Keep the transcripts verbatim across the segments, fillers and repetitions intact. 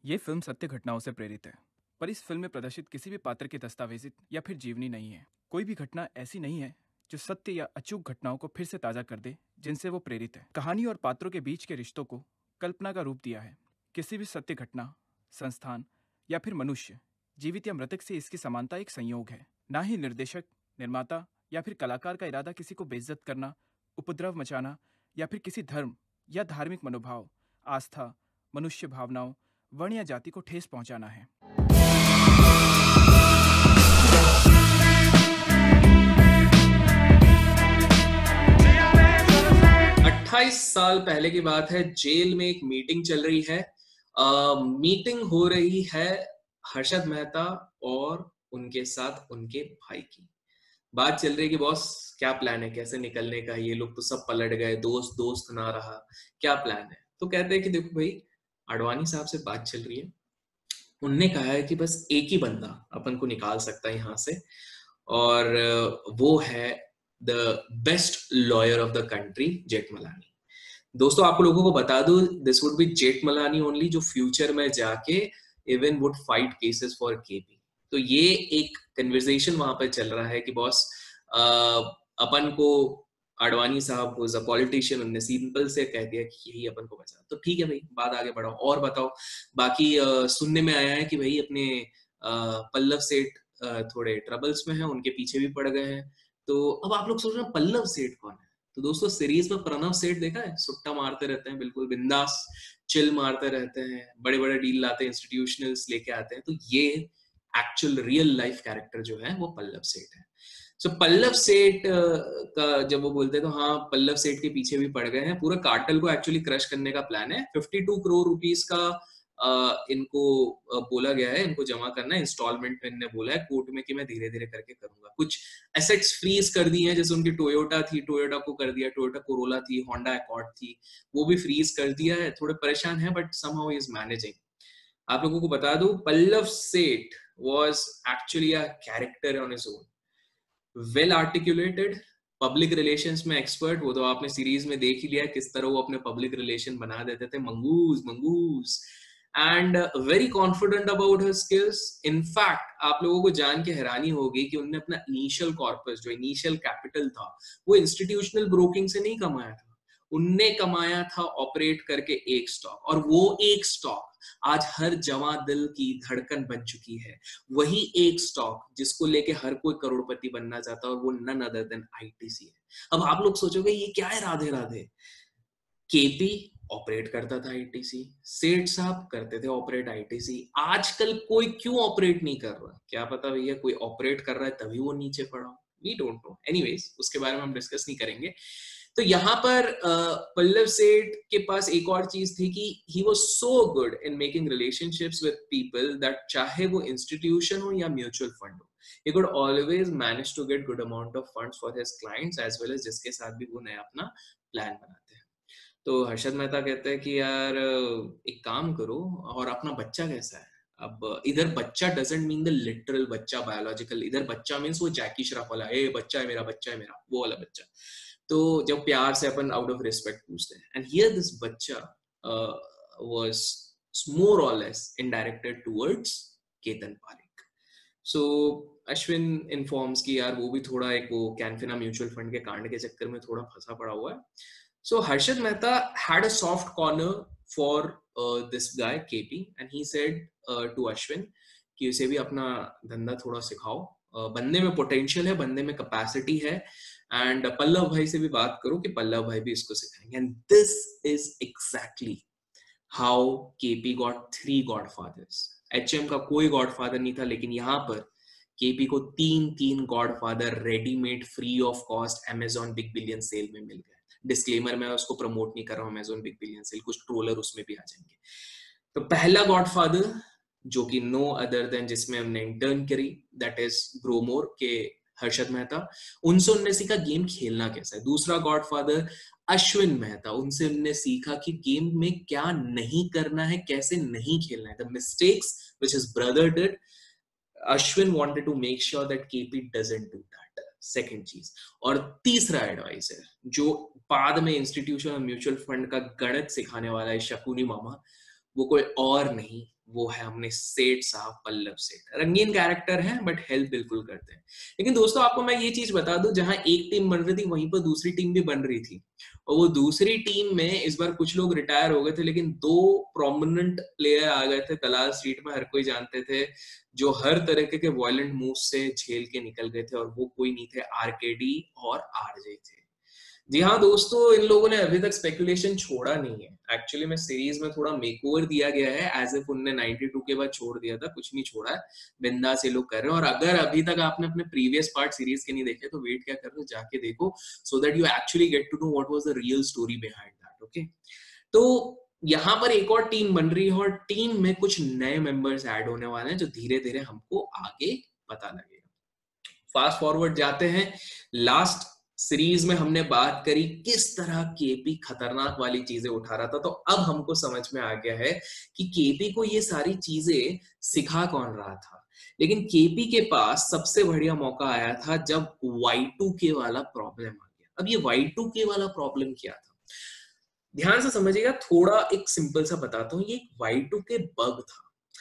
ये फिल्म सत्य घटनाओं से प्रेरित है, पर इस फिल्म में प्रदर्शित किसी भी पात्र की दस्तावेजित या फिर जीवनी नहीं है। कोई भी घटना ऐसी नहीं है जो सत्य या अचूक घटनाओं को फिर से ताज़ा कर दे जिनसे वो प्रेरित है। कहानी और पात्रों के बीच के रिश्तों को कल्पना का रूप दिया है। किसी भी सत्य घटना, संस्थान या फिर मनुष्य, जीवित या मृतक से इसकी समानता एक संयोग है। ना ही निर्देशक, निर्माता या फिर कलाकार का इरादा किसी को बेइज्जत करना, उपद्रव मचाना या फिर किसी धर्म या धार्मिक मनोभाव, आस्था, मनुष्य भावनाओं, वर्ण या जाति को ठेस पहुंचाना है। अट्ठाईस साल पहले की बात है। जेल में एक मीटिंग चल रही है। आ, मीटिंग हो रही है हर्षद मेहता और उनके साथ उनके भाई की। बात चल रही है कि बॉस क्या प्लान है, कैसे निकलने का। ये लोग तो सब पलट गए, दोस्त दोस्त ना रहा, क्या प्लान है। तो कहते हैं कि देखो भाई, आडवाणी साहब से बात चल रही है। उनने कहा है कि बस एक ही बंदा अपन को निकाल सकता है यहाँ से, और वो है the best lawyer of the country, Jethmalani. दोस्तों, आप लोगों को बता दूं, this would be Jethmalani only, जो फ्यूचर में जाके even would fight cases for KP. तो ये एक कन्वर्सेशन वहां पर चल रहा है कि बॉस, अपन को आडवाणी साहब को अ पॉलिटिशियन, उनने सिंपल से कह दिया कि यही अपन को बचा। तो ठीक है भाई, बात आगे बढ़ाओ और बताओ। बाकी आ, सुनने में आया है कि भाई अपने आ, पल्लव सेठ आ, थोड़े ट्रबल्स में हैं, उनके पीछे भी पड़ गए हैं। तो अब आप लोग सोच रहे हैं पल्लव सेठ कौन है। तो दोस्तों, सीरीज में प्रणव सेठ देखा है, सुट्टा मारते रहते हैं, बिल्कुल बिंदास चिल मारते रहते हैं, बड़े बड़े डील लाते हैं, इंस्टीट्यूशनल्स लेके आते हैं। तो ये एक्चुअल रियल लाइफ कैरेक्टर जो है वो पल्लव सेठ है। सो so, पल्लव सेठ का जब वो बोलते हैं तो हाँ, पल्लव सेठ के पीछे भी पड़ गए हैं। पूरा कार्टेल को एक्चुअली क्रश करने का प्लान है। बावन करोड़ रुपीस का आ, इनको आ, बोला गया है, इनको जमा करना है इंस्टॉलमेंट में। इन्होंने बोला है कोर्ट में कि मैं धीरे धीरे करके करूंगा। कुछ एसेट्स फ्रीज कर दिए हैं, जैसे उनकी टोयोटा थी, टोयोटा को कर दिया, टोयोटा कोरोला थी, होंडा अकॉर्ड थी, वो भी फ्रीज कर दिया है। थोड़े परेशान है, but somehow he is managing. आप लोगों को बता दूं, पल्लव सेठ was actually a character on his own, well articulated, public relations में एक्सपर्ट। वो तो आपने सीरीज में देख ही लिया किस तरह वो अपने पब्लिक रिलेशन बना देते थे, mongoose mongoose. And very confident about her skills. In fact आप लोगों को जान के हैरानी होगी कि उन्होंने अपना इनिशियल कॉर्पस, जो इनिशियल कैपिटल था, वो इंस्टीट्यूशनल ब्रोकिंग से नहीं कमाया था। उनने कमाया था ऑपरेट करके एक स्टॉक, और वो एक स्टॉक आज हर जवां दिल की धड़कन बन चुकी है। वही एक स्टॉक जिसको लेके हर कोई करोड़पति बनना चाहता है, और वो नन अदर देन आईटीसी है। अब आप लोग सोचोगे ये क्या है, राधे राधे। केपी ऑपरेट करता था आईटीसी, सेठ साहब करते थे ऑपरेट आईटीसी। आजकल कोई क्यों ऑपरेट नहीं कर रहा, क्या पता भैया, कोई ऑपरेट कर रहा है तभी वो नीचे पड़ा। वी डोंट नो, एनीवेज उसके बारे में हम डिस्कस नहीं करेंगे। तो यहाँ पर पल्लव सेठ के पास एक और चीज थी कि he was so good in making relationships with people that चाहे वो इंस्टीट्यूशन हो या म्यूचुअल फंड हो, he could always manage to get good amount of funds for his clients as well as जिसके साथ भी वो नया अपना प्लान बनाते हैं। तो हर्षद मेहता कहते हैं कि यार एक काम करो, और अपना बच्चा कैसा है। अब इधर बच्चा डजंट मीन द लिटरल बच्चा, बायोलॉजिकल। इधर बच्चा मीन्स वो जैकी श्रॉफ वाला, ए बच्चा है मेरा, बच्चा है मेरा, वो वाला बच्चा। तो जब प्यार से अपन आउट ऑफ रिस्पेक्ट पूछते हैं, एंड हियर दिस बच्चा वाज मोर और less indirected towards Ketan Parekh. So Ashwin informs कि यार वो भी थोड़ा एक वो कैनफिना म्यूचुअल फंड के कांड के चक्कर में थोड़ा फंसा पड़ा हुआ है। So Harshad Mehta had a soft corner for this guy KP, and he said to Ashwin कि उसे भी अपना धंधा थोड़ा सिखाओ, uh, बंदे में पोटेंशियल है, बंदे में कैपेसिटी है, एंड पल्लव भाई से भी बात करो कि पल्लव भाई भी इसको सिखाएंगे। And this is exactly how KP got three godfathers. HM का कोई गॉडफादर नहीं था, लेकिन यहाँ पर केपी को तीन तीन godfather readymade free of cost Amazon big billion sale में मिल गए। डिस्क्लेमर, मैं उसको प्रमोट नहीं कर रहा हूँ अमेजॉन बिग बिलियन सेल, कुछ ट्रोलर उसमें भी आ जाएंगे। तो पहला गॉडफादर जो कि नो अदर देन जिसमें हमने इंटर्न करी, दैट इज ब्रोमोर के हर्षद मेहता, उनसे उनने सीखा गेम खेलना कैसा है। दूसरा गॉडफादर अश्विन मेहता, उनसे उनने सीखा कि गेम में क्या नहीं करना है, कैसे नहीं खेलना है, the mistakes which his brother did. Ashwin wanted to make sure that KP doesn't do that. Second चीज। और तीसरा एडवाइजर जो बाद में इंस्टीट्यूशन और म्यूचुअल फंड का गणित सिखाने वाला है, शकुनी मामा, वो कोई और नहीं वो है हमने सेठ साहब पल्लव सेठ। रंगीन कैरेक्टर हैं बट हेल्प बिल्कुल करते हैं। लेकिन दोस्तों आपको मैं ये चीज बता दूं, जहां एक टीम बन रही थी वहीं पर दूसरी टीम भी बन रही थी, और वो दूसरी टीम में इस बार कुछ लोग रिटायर हो गए थे, लेकिन दो प्रोमिनेंट प्लेयर आ गए थे दलाल स्ट्रीट में, हर कोई जानते थे, जो हर तरह के वायलेंट मूव से झेल के निकल गए थे, और वो कोई नहीं थे, आरकेडी और आरजे थे। जी हाँ दोस्तों, इन लोगों ने अभी तक स्पेकुलेशन छोड़ा नहीं है। एक्चुअली में सीरीज में थोड़ा मेकओवर दिया गया है, एज इफ उनने बानवे के बाद छोड़ दिया था, कुछ नहीं छोड़ा है, बिंदास ये लोग कर रहे हैं। और अगर अभी तक आपने अपने प्रीवियस पार्ट सीरीज के नहीं देखे तो वेट क्या कर रहे हो, जाके देखो, so that you actually get to know what was the real story behind that. Okay, तो यहाँ पर एक और टीम बन रही है, और टीम में कुछ नए मेंबर्स ऐड होने वाले हैं, जो धीरे धीरे हमको आगे पता लगेगा। फास्ट फॉरवर्ड जाते हैं, लास्ट सीरीज में हमने बात करी किस तरह केपी खतरनाक वाली चीजें उठा रहा था, तो अब हमको समझ में आ गया है कि केपी को ये सारी चीजें सिखा कौन रहा था। लेकिन केपी के पास सबसे बढ़िया मौका आया था जब वाई टू के वाला प्रॉब्लम आ गया। अब ये वाई टू के वाला प्रॉब्लम क्या था, ध्यान से समझिएगा, थोड़ा एक सिंपल सा बताता हूँ। ये एक वाई टू के बग था।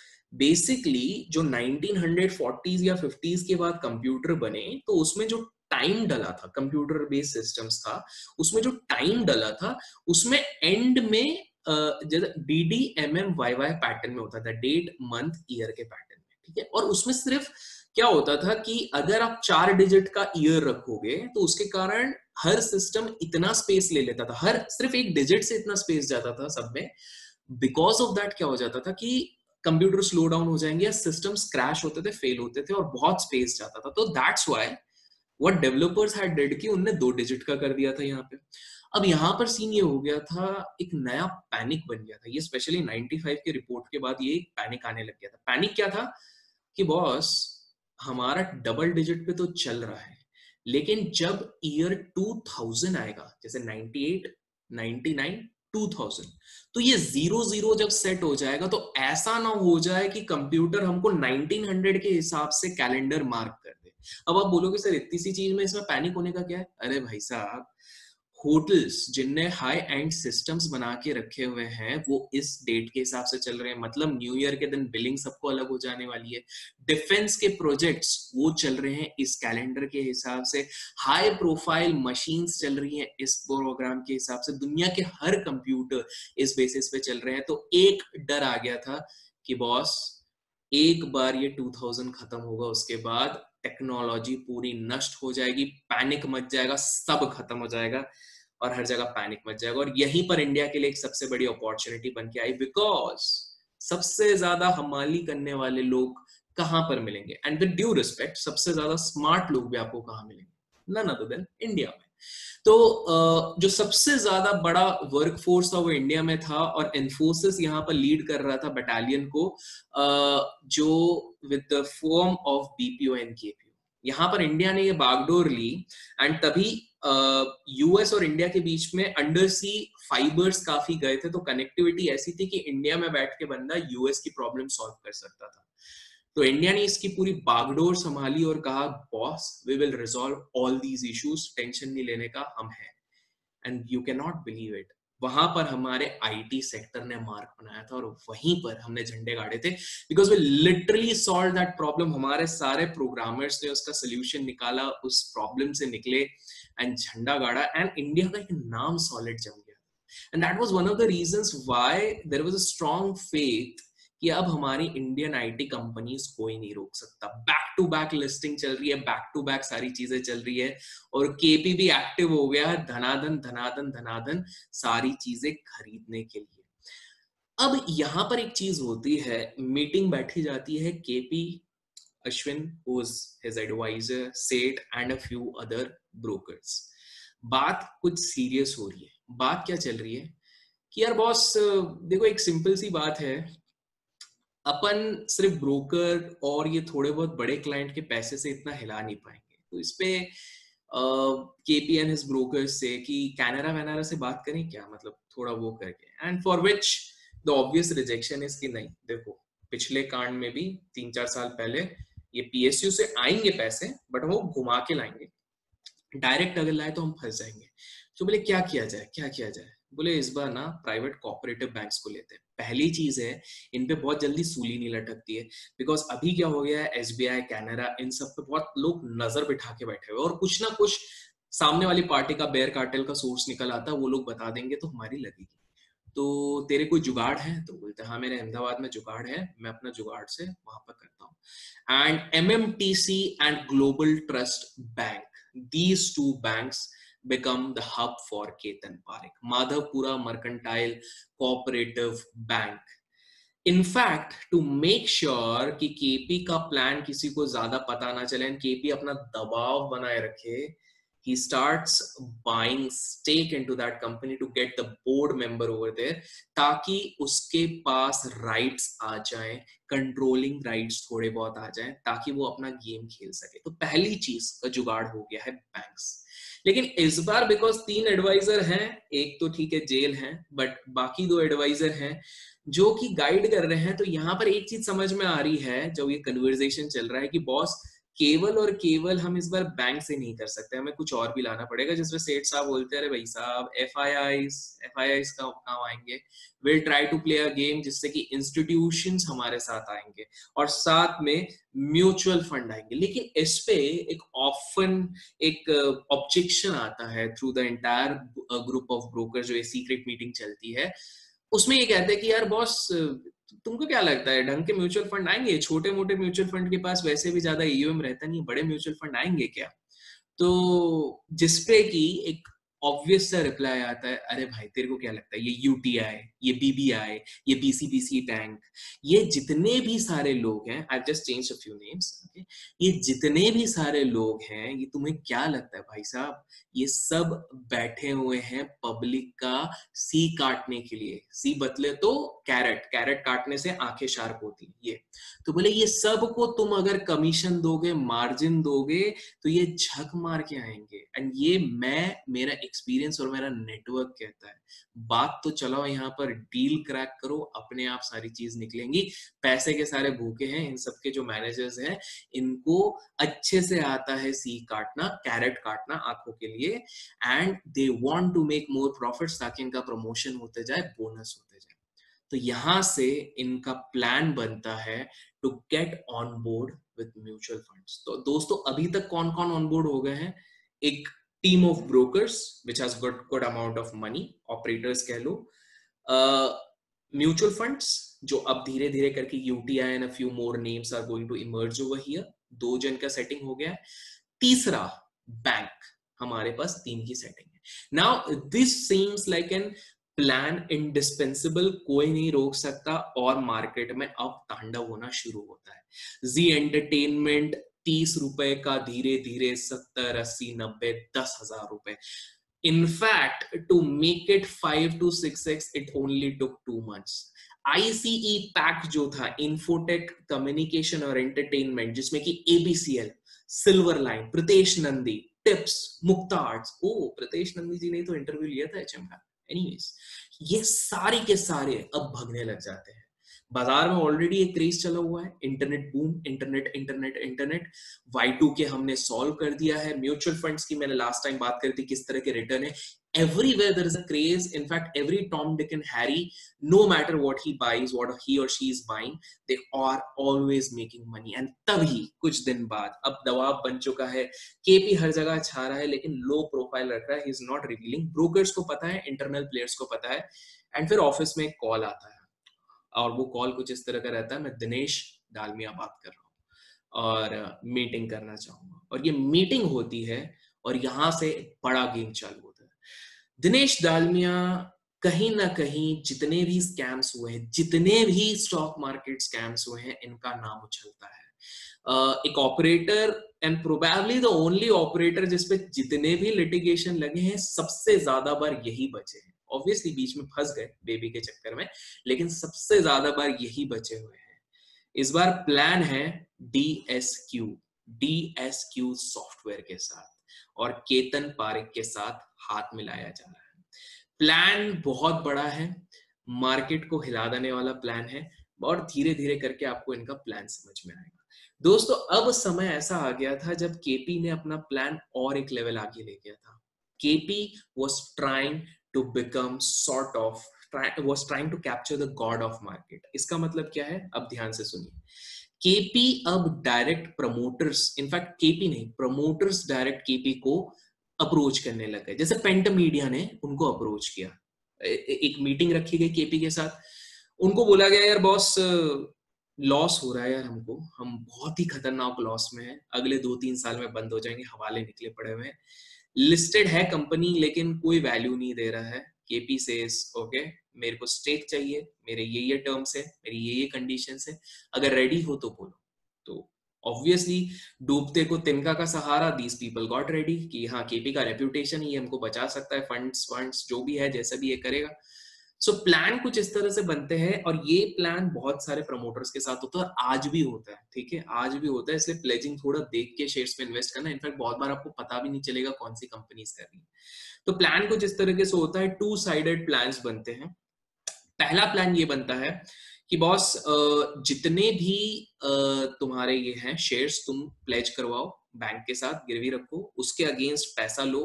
बेसिकली जो नाइनटीन फोर्टीज़ या फिफ्टीज़ के बाद कंप्यूटर बने, तो उसमें जो टाइम डला था, कंप्यूटर बेस्ड सिस्टम्स था, उसमें जो टाइम डला था, उसमें एंड में जैसे D D M M Y Y pattern में होता था, डेट मंथ ईयर के पैटर्न में, ठीक है। और उसमें सिर्फ क्या होता था कि अगर आप चार डिजिट का ईयर रखोगे तो उसके कारण हर सिस्टम इतना स्पेस ले लेता था, हर सिर्फ एक डिजिट से इतना स्पेस जाता था सब में। बिकॉज ऑफ दैट क्या हो जाता था कि कंप्यूटर स्लो डाउन हो जाएंगे, या सिस्टम्स क्रैश होते थे, फेल होते थे, और बहुत स्पेस जाता था। तो that's why what developers had did कि उन्होंने दो डिजिट का कर दिया था यहाँ पे। अब यहाँ पर सीन ये हो गया था, एक नया पैनिक बन गया था। ये स्पेशली पचानवे के रिपोर्ट के बाद ये पैनिक आने लग गया था। पैनिक क्या था कि बॉस, हमारा डबल डिजिट पे तो चल रहा है, लेकिन जब ईयर टू थाउज़ेंड आएगा, जैसे अट्ठानवे, निन्यानवे, टू थाउज़ेंड, तो ये जीरो जीरो जब सेट हो जाएगा, तो ऐसा ना हो जाए कि कंप्यूटर हमको नाइनटीन हंड्रेड के हिसाब से कैलेंडर मार्क कर दे। अब आप बोलोगे सर इतनी सी चीज में इसमें पैनिक होने का क्या है? अरे भाई साहब, होटल्स जिनने हाई एंड सिस्टम्स बना के रखे हुए हैं वो इस डेट के हिसाब से चल रहे हैं, मतलब न्यू ईयर के दिन बिलिंग सबको अलग हो जाने वाली है। डिफेंस के प्रोजेक्ट्स वो चल रहे हैं इस कैलेंडर के हिसाब से, हाई प्रोफाइल मशीन्स चल रही हैं इस प्रोग्राम के हिसाब से, दुनिया के हर कंप्यूटर इस बेसिस पे चल रहे हैं। तो एक डर आ गया था कि बॉस, एक बार ये टू थाउज़ेंड खत्म होगा, उसके बाद टेक्नोलॉजी पूरी नष्ट हो जाएगी, पैनिक मच जाएगा, सब खत्म हो जाएगा, और हर जगह पैनिक मच जाएगा। और यहीं पर इंडिया के लिए एक सबसे बड़ी अपॉर्चुनिटी बन के आई, बिकॉज सबसे ज्यादा हमाली करने वाले लोग कहां पर मिलेंगे, एंड विद ड्यू रिस्पेक्ट, सबसे ज्यादा स्मार्ट लोग भी आपको कहां मिलेंगे? नन अदर देन इंडिया में। तो जो सबसे ज्यादा बड़ा वर्कफोर्स था वो इंडिया में था, और इन्फोसिस यहाँ पर लीड कर रहा था बटालियन को, जो with the form of BPO and KPO. यहाँ पर इंडिया ने ये बागडोर ली, एंड तभी यूएस और इंडिया के बीच में अंडर सी फाइबर्स काफी गए थे, तो कनेक्टिविटी ऐसी थी कि इंडिया में बैठ के बंदा यूएस की प्रॉब्लम सॉल्व कर सकता था। तो इंडिया ने इसकी पूरी बागडोर संभाली और कहा, boss, we will resolve all these issues, tension नहीं लेने का, हम हैं। And you can not believe it, वहां पर हमारे आईटी सेक्टर ने मार्क बनाया था, और वहीं पर हमने झंडे गाड़े थे, because we literally solve that problem. हमारे सारे प्रोग्रामर्स ने उसका सोल्यूशन निकाला, उस प्रॉब्लम से निकले एंड झंडा गाड़ा, एंड इंडिया का एक नाम सॉलिड जम गया। And that was one of the reasons why there was a strong faith कि अब हमारी इंडियन आईटी कंपनीज कोई नहीं रोक सकता। बैक टू बैक लिस्टिंग चल रही है, बैक टू बैक सारी चीजें चल रही है, और केपी भी एक्टिव हो गया है, धनाधन धनाधन धनाधन सारी चीजें खरीदने के लिए। अब यहां पर एक चीज होती है, मीटिंग बैठी जाती है, KP, Ashwin who is his adviser, Seth and a few other brokers. बात कुछ सीरियस हो रही है। बात क्या चल रही है कि यार बॉस, देखो एक सिंपल सी बात है, अपन सिर्फ ब्रोकर और ये थोड़े बहुत बड़े क्लाइंट के पैसे से इतना हिला नहीं पाएंगे, तो इस पे केपी एंड हिज ब्रोकर्स से कि कैनरा वैनरा से बात करें क्या, मतलब थोड़ा वो करके, and for which the obvious rejection is कि नहीं, देखो पिछले कांड में भी तीन चार साल पहले ये पीएसयू से आएंगे पैसे, बट वो घुमा के लाएंगे, डायरेक्ट अगर लाए तो हम फंस जाएंगे। तो बोले क्या किया जाए, क्या किया जाए? बोले इस बार ना प्राइवेट कोऑपरेटिव बैंक्स को लेते हैं। पहली चीज है, इन पे बहुत जल्दी सूली नहीं लटकती है, बिकॉज अभी क्या हो गया है, एसबीआई, कैनरा, इन सब पे बहुत लोग नजर बिठा के बैठे हुए, और कुछ ना कुछ सामने वाली पार्टी का, बेयर कार्टेल का सोर्स निकल आता है, वो लोग बता देंगे तो हमारी लगेगी। तो तेरे कोई जुगाड़ है? तो बोलते हैं हाँ मेरे अहमदाबाद में जुगाड़ है, मैं अपना जुगाड़ से वहां पर करता हूँ। And MMTC and Global Trust Bank, these two banks become the hub for Ketan Parekh, Madhavpura Mercantile Cooperative Bank. In fact, to make sure कि केपी का प्लान किसी को ज्यादा पता ना चले, केपी अपना दबाव बनाए रखे, he starts buying stake into that company to get the board member over there, ताकि उसके पास rights आ जाएं, कंट्रोलिंग राइट्स थोड़े बहुत आ जाएं, ताकि वो अपना गेम खेल सके। तो पहली चीज का जुगाड़ हो गया है बैंक्स। लेकिन इस बार बिकॉज तीन एडवाइजर हैं, एक तो ठीक है जेल हैं, बट बाकी दो एडवाइजर हैं जो कि गाइड कर रहे हैं। तो यहाँ पर एक चीज समझ में आ रही है जब ये कन्वर्सेशन चल रहा है कि बॉस केवल और केवल हम इस बार बैंक से नहीं कर सकते, हमें कुछ और भी लाना पड़ेगा, जिसमें सेठ साहब बोलते हैं अरे भाई साहब FIIs FIIs का काम आएंगे, will try to play a game जिससे कि इंस्टीट्यूशंस हमारे साथ आएंगे और साथ में म्यूचुअल फंड आएंगे। लेकिन इस पे एक ऑफन एक ऑब्जेक्शन आता है through the entire group of broker, जो ये सीक्रेट मीटिंग चलती है, उसमें ये कहते हैं कि यार बॉस तुमको क्या लगता है ढंग के म्यूचुअल फंड आएंगे? छोटे मोटे म्यूचुअल फंड के पास वैसे भी ज्यादा ईयूएम रहता नहीं, बड़े म्यूचुअल फंड आएंगे क्या? तो जिसपे की एक ऑब्वियस सा रिप्लाई आता है, अरे भाई तेरे को क्या लगता है ये यूटीआई, ये बीबीआई, ये बीसीबीसी बैंक, ये जितने भी सारे लोग हैं, I just change a few names, ये जितने भी सारे लोग हैं, ये तुम्हें क्या लगता है भाई साहब, ये सब बैठे हुए हैं पब्लिक का सी काटने के लिए। सी बतले तो कैरेट, कैरेट काटने से आंखें शार्प होती ये। तो बोले ये सब को तुम अगर कमीशन दोगे, मार्जिन दोगे, तो ये झक मार के आएंगे। एंड ये मैं, मेरा एक्सपीरियंस और मेरा नेटवर्क कहता है। बात तो चलाओ यहाँ पर, डील क्रैक करो, अपने आप सारी चीज निकलेंगी। पैसे के सारे भूखे हैं, इन सबके जो मैनेजर्स हैं इनको अच्छे से आता है सी काटना, कैरेट काटना आंखों के लिए, and they want to make more profits ताकि इनका प्रमोशन होते जाए, बोनस होते जाए। तो यहां से इनका प्लान बनता है to get on board with mutual funds. तो दोस्तों अभी तक कौन कौन ऑन बोर्ड हो गए हैं? एक team of brokers which has got good amount of money, operators कह लो, म्यूचुअल फंड्स जो अब धीरे धीरे करके UTI and a few more names are going to emerge over here, दो जन का सेटिंग हो गया है। तीसरा बैंक, हमारे पास तीन की सेटिंग है। Now this seems like an plan indispensable, कोई नहीं रोक सकता, और मार्केट में अब तांडव होना शुरू होता है। जी एंटरटेनमेंट तीस रुपए का धीरे धीरे सत्तर, अस्सी, नब्बे, दस हजार रुपए। In fact, to make it five to six x, it only took two months. I C E pack जो था, इंफोटेक कम्युनिकेशन और एंटरटेनमेंट, जिसमें कि A B C L, Silver Line, Pritesh Nandy, Tips, Mukta Arts, oh Pritesh Nandy ji ने तो इंटरव्यू लिया था HM का। एनीवेज, ये सारी के सारे अब भगने लग जाते हैं। बाजार में ऑलरेडी एक क्रेज चला हुआ है, internet boom, internet internet internet Y two K हमने सॉल्व कर दिया है। म्यूचुअल फंड्स की मैंने लास्ट टाइम बात करी थी किस तरह के रिटर्न है। Everywhere there is a craze. In fact, every Tom, Dick and Harry, no matter what he buys, what he or she is buying, they are always making money. And तभी कुछ दिन बाद अब दबाव बन चुका है, केपी हर जगह छा रहा है लेकिन लो प्रोफाइल रख रहा है, he is not revealing. Brokers को पता है, इंटरनल प्लेयर्स को पता है, एंड फिर ऑफिस में एक कॉल आता है, और वो कॉल कुछ इस तरह का रहता है, मैं दिनेश डालमिया बात कर रहा हूँ और मीटिंग करना चाहूंगा। और ये मीटिंग होती है और यहाँ से बड़ा गेम चालू होता है। दिनेश डालमिया कहीं ना कहीं जितने भी स्कैम्स हुए हैं, जितने भी स्टॉक मार्केट स्कैम्स हुए हैं, इनका नाम उछलता है। uh, एक operator and probably the only operator जिसपे जितने भी लिटिगेशन लगे हैं, सबसे ज्यादा बार यही बचे हैं। ऑब्वियसली बीच में फंस गए बेबी के चक्कर में, लेकिन सबसे ज्यादा बार यही बचे हुए हैं। इस बार प्लान है डीएसक्यू, डीएसक्यू सॉफ्टवेयर के साथ और केतन पारेख के साथ हाथ मिलाया जा रहा है। प्लान बहुत बड़ा है, मार्केट को हिला देने वाला प्लान है, और धीरे धीरे करके आपको इनका प्लान समझ में आएगा। दोस्तों अब समय ऐसा आ गया था जब केपी ने अपना प्लान और एक लेवल आगे ले गया था। KP was trying to become sort of was trying to capture the god of market. इसका मतलब क्या है, अब ध्यान से सुनिए. केपी अब डायरेक्ट प्रमोटर्स, इनफैक्ट केपी नहीं, प्रमोटर्स डायरेक्ट केपी को अप्रोच करने लगे. जैसे पेंट मीडिया ने उनको अप्रोच किया, एक मीटिंग रखी गई केपी के साथ, उनको बोला गया यार बॉस लॉस हो रहा है यार, हमको हम बहुत ही खतरनाक लॉस में है, अगले दो तीन साल में बंद हो जाएंगे, हवाले निकले पड़े हुए हैं, लिस्टेड है कंपनी लेकिन कोई वैल्यू नहीं दे रहा है. केपी सेज ओके, मेरे को स्टेक चाहिए, मेरे ये ये टर्म्स है, मेरी ये ये कंडीशंस है, अगर रेडी हो तो बोलो. तो ऑब्वियसली डूबते को तिनका का सहारा, दीज पीपल गॉट रेडी कि हाँ केपी का रेप्यूटेशन ही हमको बचा सकता है, फंड्स फंड्स जो भी है जैसा भी ये करेगा. सो so, प्लान कुछ इस तरह से बनते हैं और ये प्लान बहुत सारे प्रमोटर्स के साथ होता है और आज भी होता है. ठीक है, आज भी होता है, इसलिए प्लेजिंग थोड़ा देख के शेयर्स में इन्वेस्ट करना. इनफैक्ट बहुत बार आपको पता भी नहीं चलेगा कौन सी कंपनीज कर रही है. तो प्लान कुछ इस तरीके से होता है, टू साइडेड प्लान्स बनते हैं. पहला प्लान ये बनता है कि बॉस जितने भी तुम्हारे ये हैं शेयर्स तुम प्लेज करवाओ, बैंक के साथ गिरवी रखो, उसके अगेंस्ट पैसा लो,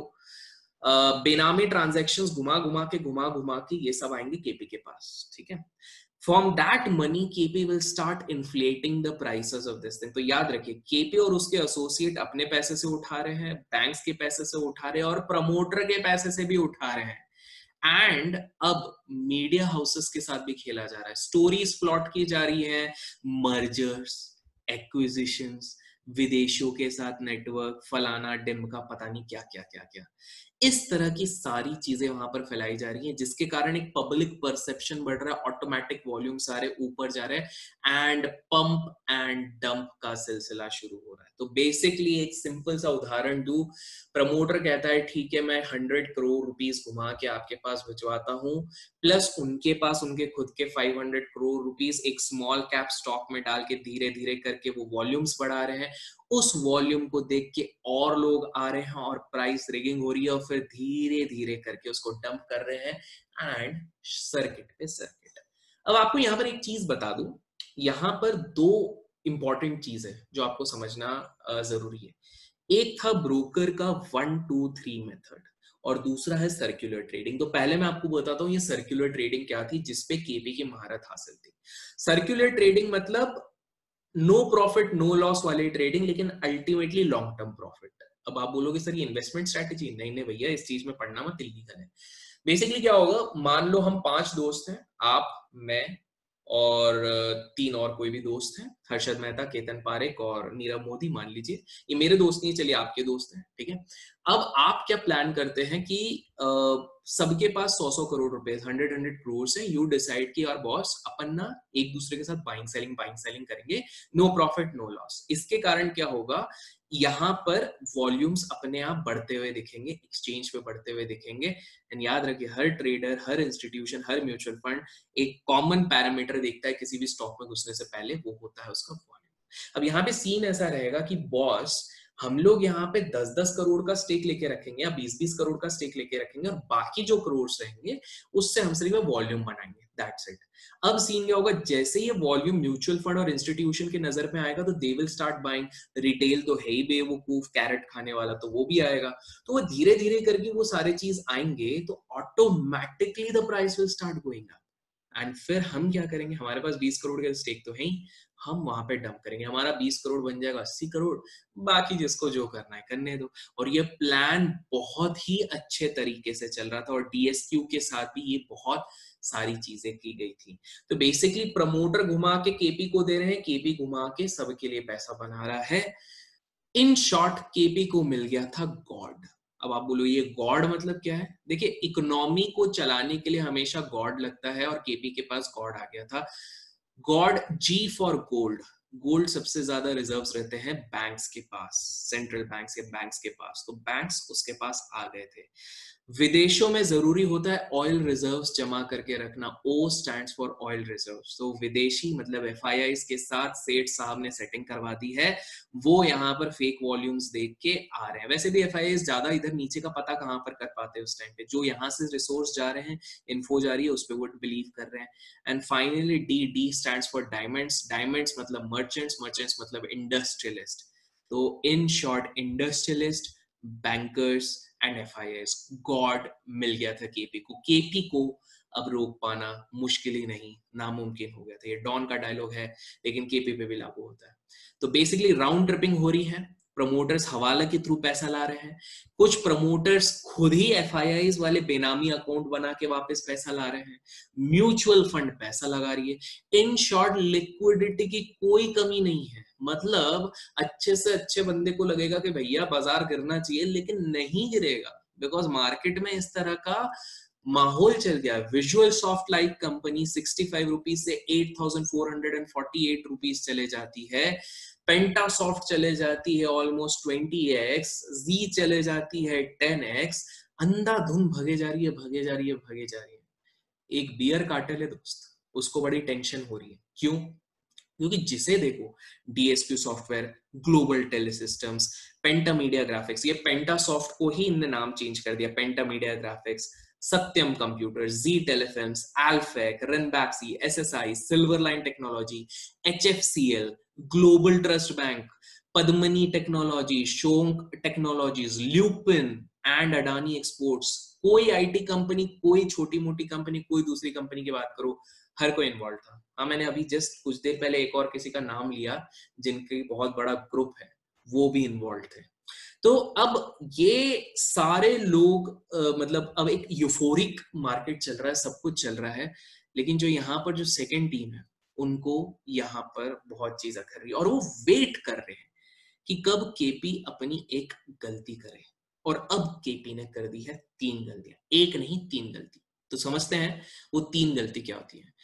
बेनामी ट्रांजैक्शंस घुमा घुमा के घुमा घुमा के ये सब आएंगे केपी के पास. ठीक है, from that money KP will start inflating the prices of this thing. तो याद रखिए केपी और उसके एसोसिएट अपने पैसे से उठा रहे हैं, बैंक्स के पैसे से उठा रहे हैं और प्रमोटर के पैसे से भी उठा रहे हैं. एंड अब मीडिया हाउसेस के साथ भी खेला जा रहा है, स्टोरीज प्लॉट की जा रही है, मर्जर्स, एक्विजिशंस, विदेशों के साथ नेटवर्क, फलाना डिमका, पता नहीं क्या क्या क्या क्या, इस तरह की सारी चीजें वहां पर फैलाई जा रही हैं, जिसके कारण एक पब्लिक परसेप्शन बढ़ रहा है, ऑटोमेटिक वॉल्यूम सारे ऊपर जा रहे हैं एंड पंप एंड डंप का सिलसिला शुरू हो रहा है. तो बेसिकली एक सिंपल सा उदाहरण दूं, प्रमोटर कहता है ठीक है मैं हंड्रेड करोड़ रुपीस घुमा के आपके पास भिजवाता हूं, प्लस उनके पास उनके खुद के फाइव हंड्रेड करोड़ रुपीस एक स्मॉल कैप स्टॉक में डाल के धीरे धीरे करके वो वॉल्यूम्स बढ़ा रहे हैं. उस वॉल्यूम को देख के और लोग आ रहे हैं और प्राइस रिगिंग हो रही है और फिर धीरे धीरे करके उसको डंप कर रहे हैं एंड सर्किट पे सर्किट. अब आपको यहां पर एक चीज बता दूं, यहां पर दो इंपॉर्टेंट चीज है जो आपको समझना जरूरी है. एक था ब्रोकर का वन टू थ्री मेथड और दूसरा है सर्कुलर ट्रेडिंग. तो पहले मैं आपको बताता हूँ ये सर्कुलर ट्रेडिंग क्या थी जिसपे केपी की महारत हासिल थी. सर्कुलर ट्रेडिंग मतलब नो प्रॉफिट नो लॉस वाली ट्रेडिंग, लेकिन अल्टीमेटली लॉन्ग टर्म प्रॉफिट. अब आप बोलोगे सर ये इन्वेस्टमेंट स्ट्रेटेजी, नहीं नहीं भैया इस चीज में पढ़ना मत, इलीगल है. बेसिकली क्या होगा, मान लो हम पांच दोस्त हैं, आप, मैं और तीन और कोई भी दोस्त हैं, हर्षद मेहता, केतन पारेख और नीरव मोदी मान लीजिए. ये मेरे दोस्त नहीं, चलिए आपके दोस्त हैं. ठीक है, अब आप क्या प्लान करते हैं कि uh, सबके पास सौ सौ करोड़ रुपए, हंड्रेड हंड्रेड करोड़ है. यू डिसाइड कि यार बॉस अपन ना एक दूसरे के साथ बाइंग सेलिंग बाइंग सेलिंग करेंगे, नो प्रॉफिट नो लॉस. इसके कारण क्या होगा, यहाँ पर वॉल्यूम्स अपने आप बढ़ते हुए दिखेंगे, एक्सचेंज पे बढ़ते हुए दिखेंगे. एंड याद रखिए हर ट्रेडर, हर इंस्टीट्यूशन, हर म्यूचुअल फंड एक कॉमन पैरामीटर देखता है किसी भी स्टॉक में घुसने से पहले, वो होता है उसका वॉल्यूम. अब यहाँ पे सीन ऐसा रहेगा कि बॉस हम लोग यहाँ पे दस दस करोड़ का स्टेक लेके रखेंगे या बीस बीस करोड़ का स्टेक लेके रखेंगे और बाकी जो करोड़ रहेंगे उससे हम सिर्फ वॉल्यूम बनाएंगे, दैट्स इट. अब सीन क्या होगा, जैसे ये वॉल्यूम म्यूचुअल फंड और इंस्टीट्यूशन के नजर में आएगा तो they will start buying. Retail तो है ही बेवकूफ, कैरेट खाने वाला, तो वो भी आएगा. तो वो धीरे धीरे करके वो सारे चीज आएंगे तो automatically the price will start going up. And फिर हम क्या करेंगे, हमारे पास बीस करोड़ का स्टेक तो है ही, हम वहां पे डंप करेंगे, हमारा बीस करोड़ बन जाएगा अस्सी करोड़, बाकी जिसको जो करना है करने दो. और ये प्लान बहुत ही अच्छे तरीके से चल रहा था और डीएसक्यू के साथ भी ये बहुत सारी चीजें की गई थी. तो बेसिकली प्रमोटर घुमा के केपी को दे रहे हैं, केपी घुमा के सबके लिए पैसा बना रहा है. इन शॉर्ट केपी को मिल गया था गॉड. अब आप बोलो ये गॉड मतलब क्या है, देखिए इकोनॉमी को चलाने के लिए हमेशा गॉड लगता है और केपी के पास गॉड आ गया था. GOD, G for gold. Gold सबसे ज्यादा रिजर्व्स रहते हैं बैंक्स के पास, सेंट्रल बैंक्स के बैंक्स के पास, तो बैंक्स उसके पास आ गए थे. विदेशों में जरूरी होता है ऑयल रिजर्व्स जमा करके रखना, O stands for oil reserves. तो विदेशी मतलब एफआईआईज के साथ सेठ साहब ने सेटिंग करवा दी है, वो यहाँ पर फेक वॉल्यूम्स देख के आ रहे हैं. वैसे भी एफआईआईज ज्यादा इधर नीचे का पता कहाँ पर कर पाते हैं उस टाइम पे, जो यहाँ से रिसोर्स जा रहे हैं, इन्फो जा रही है, उस पर वो बिलीव कर रहे हैं. And finally D, D stands for diamonds. Diamonds मतलब मर्चेंट्स, मर्चेंट्स मतलब इंडस्ट्रियलिस्ट. तो in short industrialist, bankers and FIIs, GOD मिल गया था केपी को. केपी को अब रोक पाना मुश्किल ही नहीं, नामुमकिन हो गया था। ये डॉन का डायलॉग है, लेकिन केपी पे भी लागू होता है। तो बेसिकली राउंड ट्रिपिंग हो रही है, प्रमोटर्स हवाला के थ्रू पैसा ला रहे हैं, कुछ प्रमोटर्स खुद ही एफ आई आईज वाले बेनामी अकाउंट बना के वापस पैसा ला रहे हैं, म्यूचुअल फंड पैसा लगा रही है। इन शॉर्ट लिक्विडिटी की कोई कमी नहीं है। मतलब अच्छे से अच्छे बंदे को लगेगा कि भैया बाजार गिरना चाहिए, लेकिन नहीं गिरेगा, बिकॉज मार्केट में इस तरह का माहौल चल गया। Visual Soft like company sixty five rupees से eight thousand four hundred and forty eight rupees चले जाती है, पेंटासॉफ्ट चले जाती है ऑलमोस्ट ट्वेंटी एक्स, जी चले जाती है टेन एक्स, अंधाधुन भगे जा रही है, भगे जा रही है, भगे जा रही है। एक बियर कार्टेल है दोस्त, उसको बड़ी टेंशन हो रही है। क्यों? क्योंकि जिसे देखो, DSP Software, Global Telesystems, Penta Media Graphics, ये पेंटा सॉफ्ट को ही इनने नाम चेंज कर दिया, Penta Media Graphics, Satyam Computers, Zee Telefilms, अल्फेक, Ranbaxy, SSI, Silverline Technology, HFCL, Global Trust Bank, Padmini Technology, Shonkh Technologies, Lupin and Adani Exports. कोई आईटी कंपनी, कोई छोटी मोटी कंपनी, कोई दूसरी कंपनी की बात करो, हर कोई इन्वॉल्व था। हाँ, मैंने अभी जस्ट कुछ देर पहले एक और किसी का नाम लिया जिनकी बहुत बड़ा ग्रुप है, वो भी इन्वॉल्व थे। तो अब ये सारे लोग आ, मतलब अब एक यूफोरिक मार्केट चल रहा है, सब कुछ चल रहा है, लेकिन जो यहाँ पर जो सेकेंड टीम है, उनको यहाँ पर बहुत चीजें कर रही है और वो वेट कर रहे हैं कि कब केपी अपनी एक गलती करे। और अब केपी ने कर दी है तीन गलतियां, एक नहीं तीन गलती। तो समझते हैं वो तीन गलती क्या होती है।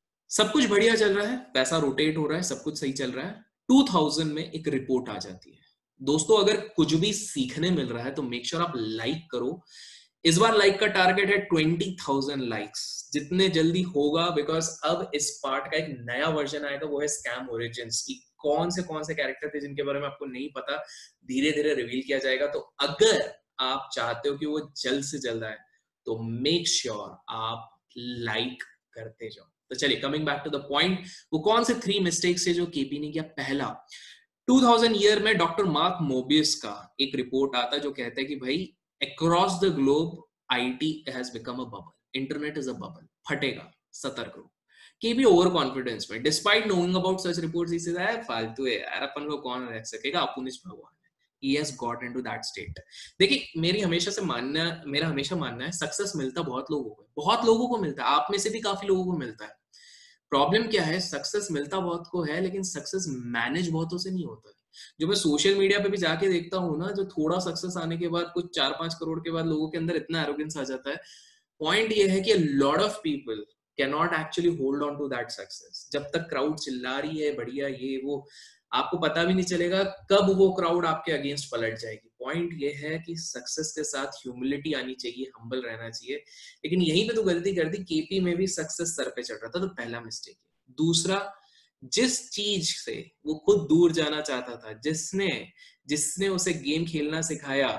सब कुछ बढ़िया चल रहा है, पैसा रोटेट हो रहा है, सब कुछ सही चल रहा है। टू थाउजेंड में एक रिपोर्ट आ जाती है। दोस्तों, अगर कुछ भी सीखने मिल रहा है तो मेक श्योर आप लाइक करो। इस बार लाइक का टारगेट है ट्वेंटी थाउजेंड लाइक्स, जितने जल्दी होगा, बिकॉज अब इस पार्ट का एक नया वर्जन आएगा, वो है स्कैम ओरिजिन्स की। कौन से कौन से कैरेक्टर थे जिनके बारे में आपको नहीं पता, धीरे धीरे रिवील किया जाएगा। तो अगर आप चाहते हो कि वो जल्द से जल्द आए तो मेक श्योर आप लाइक करते जाओ। तो चलिए, coming back to the point, वो कौन से थ्री मिस्टेक्स है जो केपी ने किया। पहला, टू थाउजेंड ईयर में डॉक्टर मार्क मोबियस का एक रिपोर्ट आता जो कहता है कि भाई across the globe IT has become a bubble, internet is a bubble, फटेगा, सतर्क रहो। केपी ओवर कॉन्फिडेंस में, despite knowing about such reports, he said है फालतू है यार, अपन को कौन रख सकेगा, अपुनिश भगवान है। He has got into that state. देखिए, मेरी हमेशा से मानना मेरा हमेशा मानना है, सक्सेस मिलता बहुत लोगों को, बहुत लोगों को मिलता है, आप में से भी काफी लोगों को मिलता है। प्रॉब्लम क्या है, सक्सेस मिलता बहुत को है, लेकिन सक्सेस मैनेज बहुतों से नहीं होता है। जो मैं सोशल मीडिया पे भी जाके देखता हूँ ना, जो थोड़ा सक्सेस आने के बाद, कुछ चार पांच करोड़ के बाद लोगों के अंदर इतना एरोगेंस आ जाता है। पॉइंट ये है कि lot of people can not actually hold on to that success. जब तक क्राउड चिल्ला रही है बढ़िया ये वो, आपको पता भी नहीं चलेगा कब वो क्राउड आपके अगेंस्ट पलट जाएगी। पॉइंट ये है कि सक्सेस के साथ ह्यूमिलिटी आनी चाहिए, हम्बल रहना चाहिए। लेकिन यहीं पे तो गलती कर दी, केपी में भी सक्सेस सर पे चढ़ रहा था, तो पहला मिस्टेक है। दूसरा, जिस चीज से वो खुद दूर जाना चाहता था, जिसने जिसने उसे गेम खेलना सिखाया,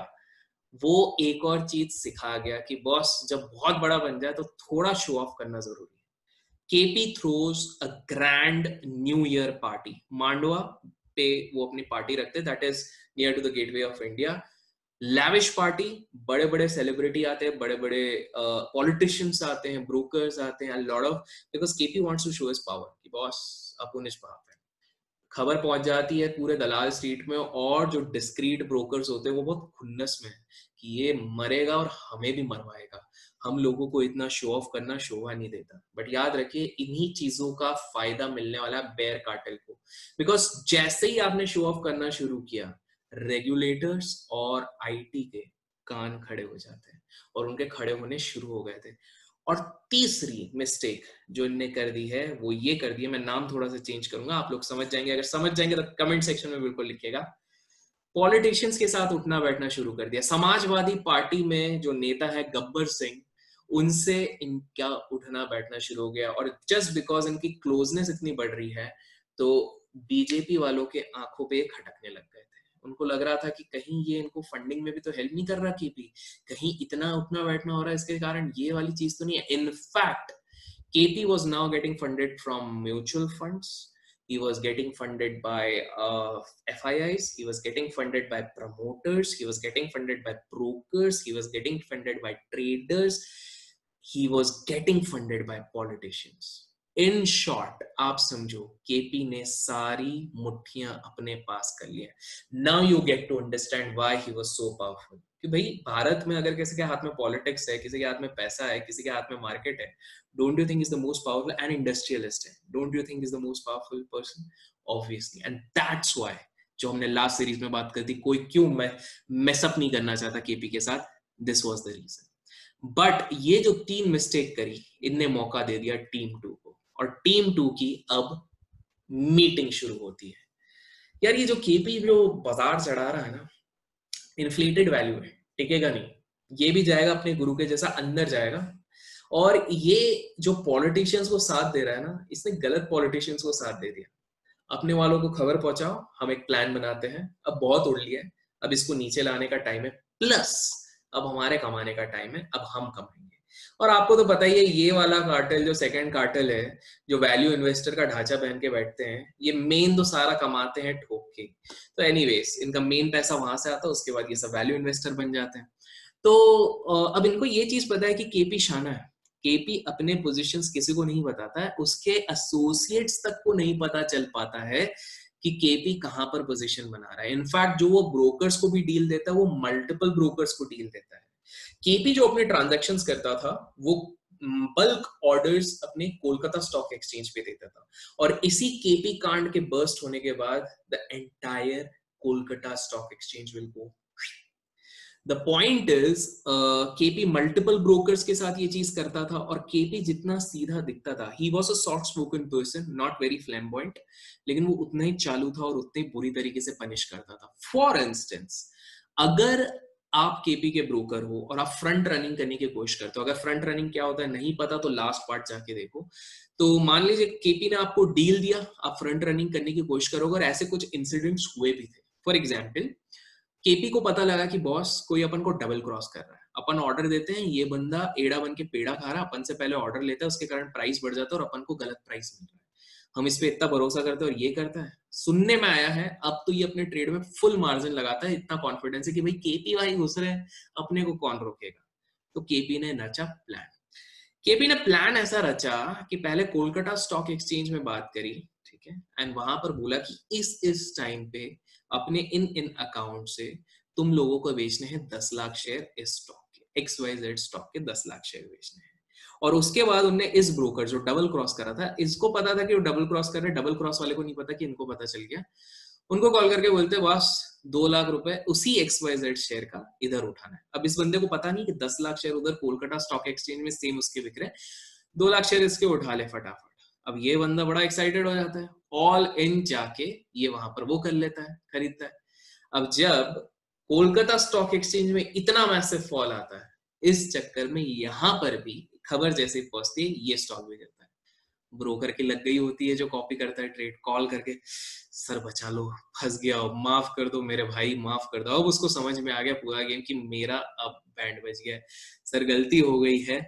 वो एक और चीज सिखा गया कि बॉस जब बहुत बड़ा बन जाए तो थोड़ा शो ऑफ करना जरूरी है। KP throws a grand new year party, Mandwa पे वो अपनी पार्टी रखते, that is near to the Gateway of India. Lavish party, बड़े बड़े सेलिब्रिटी आते हैं, बड़े बड़े पॉलिटिशियंस uh, आते हैं, ब्रोकर्स आते हैं, lot of, because KP wants to show his power कि बॉस अपुनिश बाप है। खबर पहुंच जाती है पूरे दलाल स्ट्रीट में, और जो डिस्क्रीट ब्रोकर्स होते हैं वो बहुत खुन्नस में है कि ये मरेगा और हमें भी मरवाएगा, हम लोगों को इतना शो ऑफ करना शोभा नहीं देता। बट याद रखिए, इन्हीं चीजों का फायदा मिलने वाला है बेयर कार्टेल को, बिकॉज जैसे ही आपने शो ऑफ करना शुरू किया, रेगुलेटर्स और आईटी के कान खड़े हो जाते हैं, और उनके खड़े होने शुरू हो गए थे। और तीसरी मिस्टेक जो इनने कर दी है वो ये कर दी है, मैं नाम थोड़ा सा चेंज करूंगा, आप लोग समझ जाएंगे, अगर समझ जाएंगे तो कमेंट सेक्शन में बिल्कुल लिखिएगा। पॉलिटिशियंस के साथ उठना बैठना शुरू कर दिया। समाजवादी पार्टी में जो नेता है गब्बर सिंह, उनसे इनका उठना बैठना शुरू हो गया, और जस्ट बिकॉज इनकी क्लोजनेस इतनी बढ़ रही है, तो बीजेपी वालों के आंखों पे खटकने लग गए थे। उनको लग रहा था कि कहीं ये इनको फंडिंग में भी तो हेल्प नहीं कर रहा केपी, कहीं इतना उठना बैठना हो रहा है इसके कारण ये वाली चीज तो नहीं है। In fact KP was now getting funded from mutual funds, he was getting funded by uh, F I Is, he was getting funded by promoters, he was getting funded by brokers, he was getting funded by traders, he was getting funded by politicians. In short, आप समझो KP ने सारी मुट्ठियां अपने पास कर लिया. Now you get to understand why he was so powerful. कि भाई भारत में अगर किसी के हाथ में पॉलिटिक्स है, किसी के हाथ में पैसा है, किसी के हाथ में मार्केट है, don't you think is the most powerful and industrialist है? Don't you think is the most powerful person? Obviously, and that's why जो हमने लास्ट सीरीज में बात कर दी, कोई क्यों मैं मेसअप नहीं करना चाहता केपी के साथ, this was the reason. But ये जो तीन मिस्टेक करी, इनने मौका दे दिया टीम टू को, और टीम टू की अब मीटिंग शुरू होती है. यार ये जो केपी जो बाजार चढ़ा रहा है ना, इन्फ्लेटेड वैल्यू है, टिकेगा नहीं. ये भी जाएगा अपने गुरु के जैसा अंदर जाएगा. और ये जो पॉलिटिशियंस को साथ दे रहा है ना, इसने गलत पॉलिटिशियंस को साथ दे दिया. अपने वालों को खबर पहुंचाओ, हम एक प्लान बनाते हैं, अब बहुत उड़ लिया है, अब इसको नीचे लाने का टाइम है, प्लस अब हमारे कमाने का टाइम है, अब हम कमाएंगे. और आपको तो पता ही है, ये वाला कार्टेल जो सेकंड कार्टेल है, जो वैल्यू इन्वेस्टर का ढांचा पहन के बैठते हैं, ये मेन तो सारा कमाते हैं ठोक के. तो एनीवेज इनका मेन पैसा वहां से आता है, उसके बाद ये सब वैल्यू इन्वेस्टर बन जाते हैं. तो अब इनको ये चीज पता है कि केपी शाना है. केपी अपने पोजीशंस किसी को नहीं बताता है, उसके एसोसिएट्स तक को नहीं पता चल पाता है कि केपी कहां पर पोजीशन बना रहा है. इनफैक्ट जो वो ब्रोकर्स को भी डील देता है, वो मल्टीपल ब्रोकर्स को डील देता है. केपी जो अपने ट्रांजैक्शंस करता था, वो बल्क ऑर्डर्स अपने कोलकाता स्टॉक एक्सचेंज पे देता था. और इसी केपी कांड के बर्स्ट होने के बाद the entire Kolkata stock exchange will go. The point is KP multiple brokers के साथ ये चीज करता था, और केपी जितना सीधा दिखता था, he was a soft spoken person, not very flamboyant, लेकिन वो उतना ही चालू था और उतने बुरी तरीके से पनिश करता था. फॉर इंस्टेंस, अगर आप केपी के ब्रोकर हो और आप फ्रंट रनिंग करने की कोशिश करते हो, अगर फ्रंट रनिंग क्या होता है नहीं पता तो लास्ट पार्ट जाके देखो. तो मान लीजिए केपी ने आपको डील दिया, आप फ्रंट रनिंग करने की कोशिश करोगे, और ऐसे कुछ इंसिडेंट्स हुए भी थे. फॉर एग्जाम्पल, केपी को पता लगा कि बॉस कोई अपन को डबल क्रॉस कर रहा है. अपन ऑर्डर देते हैं, ये बंदा एड़ा बन के पेड़ा खा रहा है, अपन से पहले ऑर्डर लेता है, उसके कारण प्राइस बढ़ जाता है और अपन को गलत प्राइस मिल रहा है. हम इस पे इतना भरोसा करते हैं और ये करता है. सुनने में आया है अब तो ये अपने ट्रेड में फुल मार्जिन लगाता है, इतना कॉन्फिडेंस है कि भाई केपी भाई घुस रहे हैं, अपने को कौन रोकेगा. तो केपी ने रचा प्लान. केपी ने प्लान ऐसा रचा कि पहले कोलकाता स्टॉक एक्सचेंज में बात करी, ठीक है, एंड वहां पर बोला कि इस इस टाइम पे अपने इन इन अकाउंट से तुम लोगों को बेचने हैं दस लाख शेयर इस स्टॉक के, एक्स वाई जेड स्टॉक के दस लाख शेयर बेचने हैं. और उसके बाद उनने इस ब्रोकर जो डबल क्रॉस करा था, इसको पता था कि वो डबल क्रॉस कर रहे, डबल क्रॉस वाले को नहीं पता कि इनको पता चल गया. उनको कॉल करके बोलते बॉस दो लाख रुपए उसी एक्स वाई जेड शेयर का इधर उठाना है. अब इस बंदे को पता नहीं कि दस लाख शेयर उधर कोलकाता स्टॉक एक्सचेंज में सेम उसके बिक रहे, दो लाख शेयर इसके उठा ले फटाफट. अब ये बंदा बड़ा एक्साइटेड हो जाता है, ऑल इन जाके ये वहां पर वो कर लेता है, खरीदता है. अब जब कोलकाता स्टॉक एक्सचेंज में इतना मैसिव फॉल आता है, इस चक्कर में यहां पर भी खबर जैसे पहुंचती है, ये स्टॉक भी गिरता है. ब्रोकर की लग गई होती है जो कॉपी करता है ट्रेड, कॉल करके सर बचा लो, फंस गया, माफ कर दो मेरे भाई, माफ कर दो. अब उसको समझ में आ गया पूरा गेम कि मेरा अब बैंड बज गया, सर गलती हो गई है,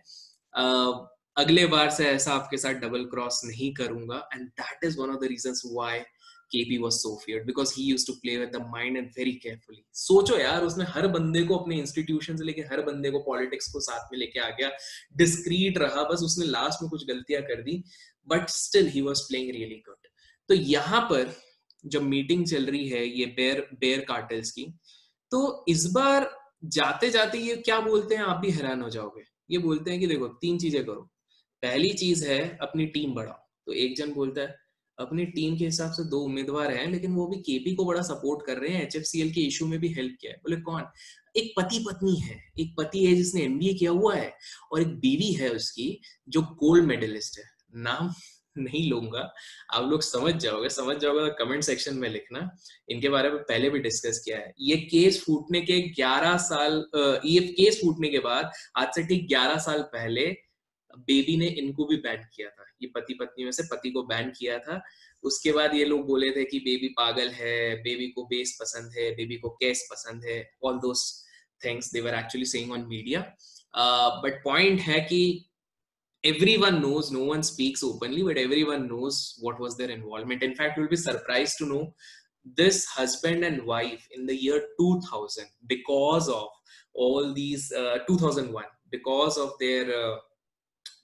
uh, अगले बार से ऐसा आपके साथ डबल क्रॉस नहीं करूंगा. And that is one of the reasons why K P was so feared, because he used to play with the mind and very carefully. सोचो यार, उसने हर बंदे को अपने इंस्टीट्यूशन से लेके हर बंदे को पॉलिटिक्स को साथ में लेके आ गया, डिस्क्रीट रहा, बस उसने लास्ट में कुछ गलतियां कर दी, but still he was playing really good. तो यहाँ पर जब मीटिंग चल रही है ये बेयर बेयर कार्टेल्स की, तो इस बार जाते जाते ये क्या बोलते हैं, आप भी हैरान हो जाओगे. ये बोलते हैं कि देखो तीन चीजें करो. पहली चीज है अपनी टीम बढ़ाओ. तो एक जन बोलता है अपनी टीम के हिसाब से दो उम्मीदवार हैं, लेकिन वो भी केपी को बड़ा सपोर्ट कर रहे हैं, एचएफसीएल के इशू में भी हेल्प किया है. बोले कौन? एक पति पत्नी है, एक पति है जिसने एमबीए किया हुआ है, और एक बीवी है उसकी जो गोल्ड मेडलिस्ट है. नाम नहीं लूंगा, आप लोग समझ जाओगे, समझ जाओगे तो कमेंट सेक्शन में लिखना. इनके बारे में पहले भी डिस्कस किया है. ये केस फूटने के ग्यारह साल ये केस फूटने के बाद आज से ठीक ग्यारह साल पहले बेबी ने इनको भी बैन किया था. ये पति पत्नी में से पति को बैन किया था. उसके बाद ये लोग बोले थे कि बेबी पागल है, बेबी को बेस पसंद है, बेबी को केस पसंद है, all those things they were actually saying on media. But point है कि everyone knows, no one speaks openly, but everyone knows what was their involvement. In fact, you'll be surprised to know this husband and wife in the year two thousand, because of all these uh, two thousand one, because of their uh,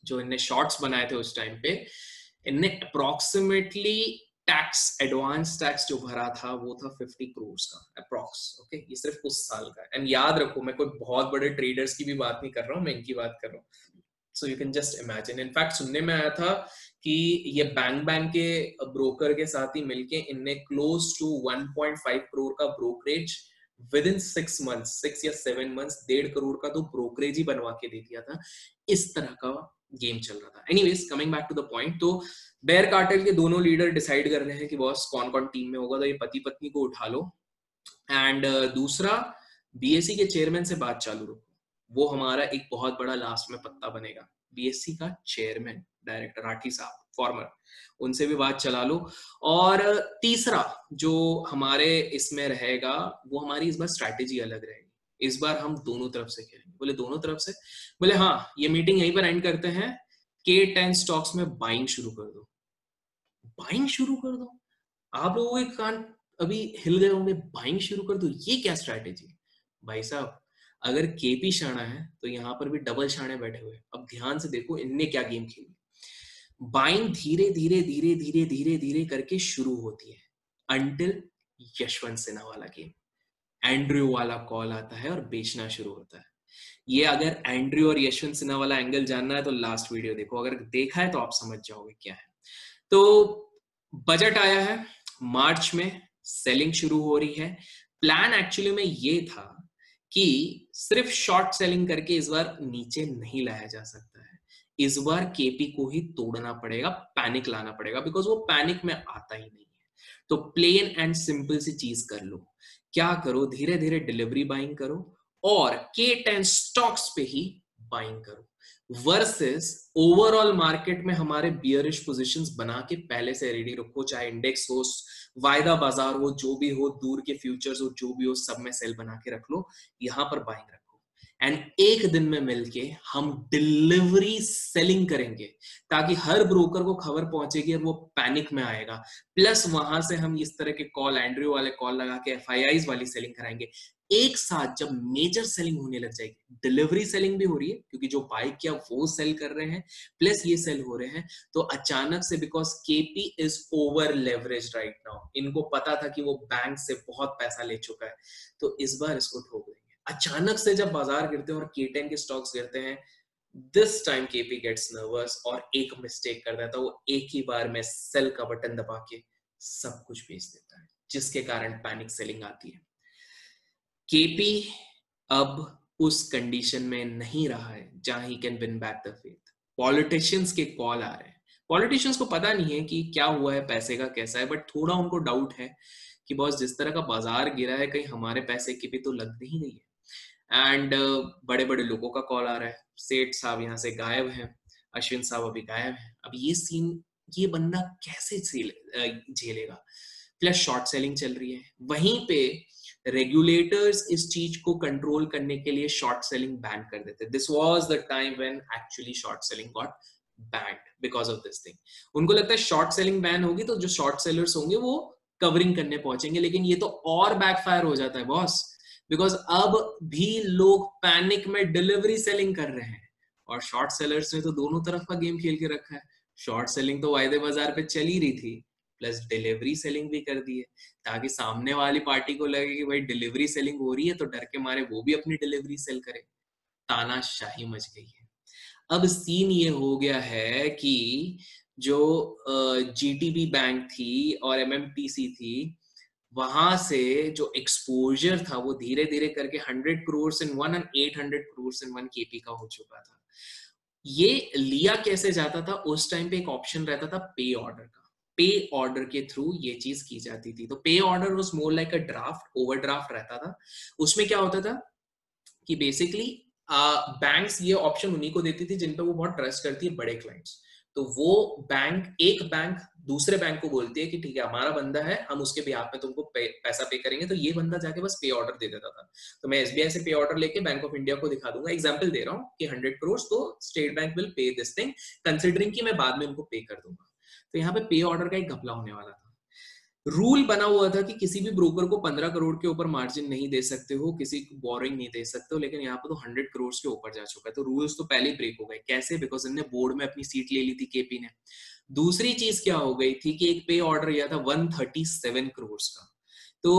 जो इनने shorts बनाए थे उस time पे, इनने approximately tax, advance tax जो भरा था वो था फिफ्टी करोड़ का अप्रोक्स। ओके, ये सिर्फ उस साल का है। एंड याद रखो, मैं कोई बहुत बड़े ट्रेडर्स की भी बात नहीं कर रहा हूँ, मैं इनकी बात कर रहा हूँ। So you can just imagine. In fact सुनने में आया था कि ये बैंक बैंक के ब्रोकर के साथ ही मिलके इनने close to one point five crore का brokerage within six months, six या सेवन मंथ्स, डेढ़ करोड़ का तो ब्रोकरेज ही बनवा के दे दिया था। इस तरह का गेम चल रहा था। Anyways, coming back to the point, तो बेयर कार्टेल के दोनों लीडर डिसाइड कर रहे हैं कि बॉस कौन कौन टीम में होगा, तो ये पति पत्नी को उठा लो। एंड uh, दूसरा, बीएससी के चेयरमैन से बात चालू रखो, वो हमारा एक बहुत बड़ा लास्ट में पत्ता बनेगा। बीएससी का चेयरमैन डायरेक्टर राठी साहब फॉर्मर, उनसे भी बात चला लो। और तीसरा जो हमारे इसमें रहेगा, वो हमारी इस बार स्ट्रैटेजी अलग रहेगी। इस बार हम दोनों तरफ से खेलेंगे। बोले दोनों तरफ से? बोले हाँ, ये मीटिंग यहीं पर एंड करते हैं, के टेन स्टॉक्स में बाइंग शुरू कर दो। बाइंग शुरू कर दो? आप लोगों के कान अभी हिल गए होंगे, बाइंग शुरू कर दो, ये क्या स्ट्रैटेजी? भाई साहब, अगर केपी शाना है तो यहाँ पर भी डबल शाने बैठे हुए। अब ध्यान से देखो इनने क्या गेम खेली। बाइंग धीरे धीरे धीरे धीरे धीरे धीरे करके शुरू होती है, अंटिल यशवंत सिन्हा वाला गेम, एंड्रयू वाला कॉल आता है और बेचना शुरू होता है। ये अगर एंड्रयू और यशवंत सिन्हा वाला एंगल जानना है तो लास्ट वीडियो देखो, अगर देखा है तो आप समझ जाओगे क्या है। तो बजट आया है मार्च में, सेलिंग शुरू हो रही है। प्लान एक्चुअली में ये था कि सिर्फ शॉर्ट सेलिंग करके इस बार नीचे नहीं लाया जा सकता है, इस बार केपी को ही तोड़ना पड़ेगा, पैनिक लाना पड़ेगा, बिकॉज वो पैनिक में आता ही नहीं है। तो प्लेन एंड सिंपल सी चीज कर लो, क्या करो, धीरे धीरे डिलीवरी बाइंग करो और के टेन स्टॉक्स पे ही बाइंग करो, वर्सेस ओवरऑल मार्केट में हमारे बियरिश पोजीशंस बना के पहले से रेडी रखो, चाहे इंडेक्स हो, वायदा बाजार हो, जो भी हो, दूर के फ्यूचर्स हो, जो भी हो, सब में सेल बना के रख लो, यहां पर बाइंग रखो। एंड एक दिन में मिलके हम डिलीवरी सेलिंग करेंगे, ताकि हर ब्रोकर को खबर पहुंचेगी और वो पैनिक में आएगा। प्लस वहां से हम इस तरह के कॉल, एंड्रयू वाले कॉल लगा के एफ आई आईज वाली सेलिंग कराएंगे। एक साथ जब मेजर सेलिंग होने लग जाएगी, डिलीवरी सेलिंग भी हो रही है क्योंकि जो बाय किया वो सेल कर रहे हैं, प्लस ये सेल हो रहे हैं, तो अचानक से, because KP is over leverage right now, इनको पता था कि वो बैंक से बहुत पैसा ले चुका है, तो इस बार इसको ठोक देंगे। अचानक से जब बाजार गिरते हैं और के टेन के स्टॉक्स गिरते हैं, this time KP gets nervous और एक मिस्टेक कर देता है, वो एक ही बार में सेल का बटन दबा के सब कुछ बेच देता है, जिसके कारण पैनिक सेलिंग आती है। केपी अब उस कंडीशन में नहीं रहा है जहां he can win back the faith. Politicians के कॉल आ रहे हैं, पॉलिटिशियंस को पता नहीं है कि क्या हुआ है, पैसे का कैसा है, बट थोड़ा उनको डाउट है कि बॉस जिस तरह का बाजार गिरा है, कहीं हमारे पैसे की भी तो लग नहीं रही है। एंड uh, बड़े बड़े लोगों का कॉल आ रहा है, सेठ साहब यहाँ से गायब हैं, अश्विन साहब अभी गायब हैं। अब ये सीन, ये बंदा कैसे झेलेगा? प्लस शॉर्ट सेलिंग चल रही है, वहीं पे रेगुलेटर्स इस चीज को कंट्रोल करने के लिए शॉर्ट सेलिंग बैन कर देते। This was the time when actually short selling got banned because of this thing. उनको लगता है शॉर्ट सेलिंग बैन होगी तो जो शॉर्ट सेलर्स होंगे वो कवरिंग करने पहुंचेंगे, लेकिन ये तो और बैकफायर हो जाता है बॉस, बिकॉज अब भी लोग पैनिक में डिलीवरी सेलिंग कर रहे हैं और शॉर्ट सेलर्स ने तो दोनों तरफ का गेम खेल के रखा है। शॉर्ट सेलिंग तो वायदे बाजार पे चल ही रही थी, प्लस डिलीवरी सेलिंग भी कर दी है, ताकि सामने वाली पार्टी को लगे कि भाई डिलीवरी सेलिंग हो रही है तो डर के मारे वो भी अपनी डिलीवरी सेल करे। तानाशाही मच गई है। अब सीन ये हो गया है कि जो जीटीबी बैंक थी और एमएमटीसी थी, वहां से जो एक्सपोजर था वो धीरे धीरे करके hundred crore in one and eight hundred crore in one KP का हो चुका था। ये लिया कैसे जाता था? उस टाइम पे एक ऑप्शन रहता था पे ऑर्डर का, पे ऑर्डर के थ्रू ये चीज की जाती थी। तो pay order was more like a draft, overdraft रहता था। उसमें क्या होता था कि बेसिकली बैंक्स ये ऑप्शन उन्हीं को देती थी जिन पे वो बहुत ट्रस्ट करती है, बड़े क्लाइंट्स। तो वो बैंक, एक बैंक दूसरे बैंक को बोलती है कि ठीक है हमारा बंदा है, हम उसके बिहाफ पे तुमको पे, पैसा पे करेंगे, तो ये बंदा जाके बस पे ऑर्डर दे देता था। तो मैं एसबीआई से पे ऑर्डर लेके बैंक ऑफ इंडिया को दिखा दूंगा, एग्जांपल दे रहा हूँ कि हंड्रेड करोड़, तो State Bank will pay this thing considering कि मैं बाद में उनको पे कर दूंगा। तो यहाँ पे पे ऑर्डर का एक घपला होने वाला था। रूल बना हुआ था कि किसी भी ब्रोकर को पंद्रह करोड़ के ऊपर मार्जिन नहीं दे सकते हो, किसी को बोरिंग नहीं दे सकते हो, लेकिन यहाँ पर तो हंड्रेड करोड़ के ऊपर जा चुका है, तो रूल्स तो पहले ही ब्रेक हो गए। कैसे? बिकॉज इनने बोर्ड में अपनी सीट ले ली थी केपी ने। दूसरी चीज क्या हो गई थी कि एक पे ऑर्डर लिया था वन थर्टी सेवन करोड़ का। तो